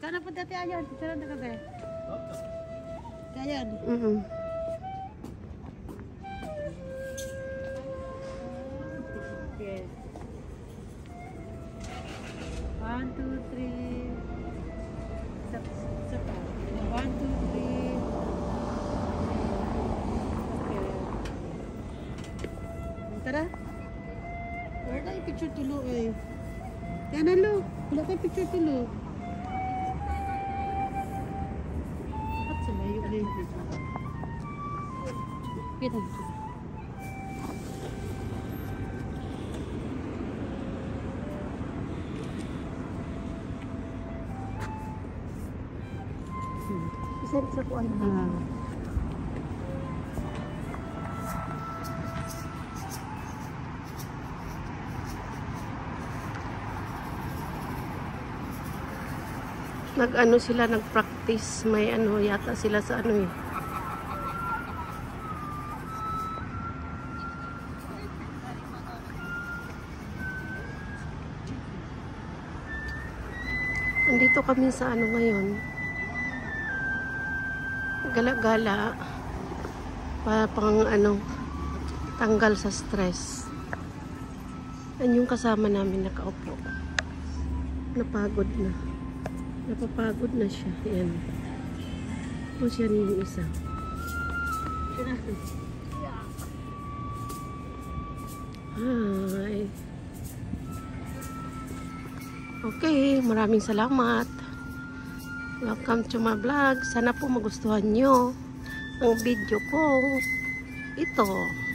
Sana po dati ayon. Sarap na kabe. Ayon. Okay. 1, 2, 3. Isa pa. 1, 2, 3. Okay. Tara. Wala tayo picture tulo eh. Yan na lo. Wala tayo picture tulo. At sa layo na yung picture. Kita mo. Isa sa kuwan. Nag-ano sila, nag-practice. May ano yata sila sa ano eh. Andito kami sa ano ngayon. Gala-gala. Para pang ano, tanggal sa stress. Yan yung kasama namin nakaupo. Napagod na. Napapagod na siya. Ayan. O siya yung isa. Hi. Okay. Maraming salamat. Welcome to my vlog. Sana po magustuhan nyo ang video ko. Ito.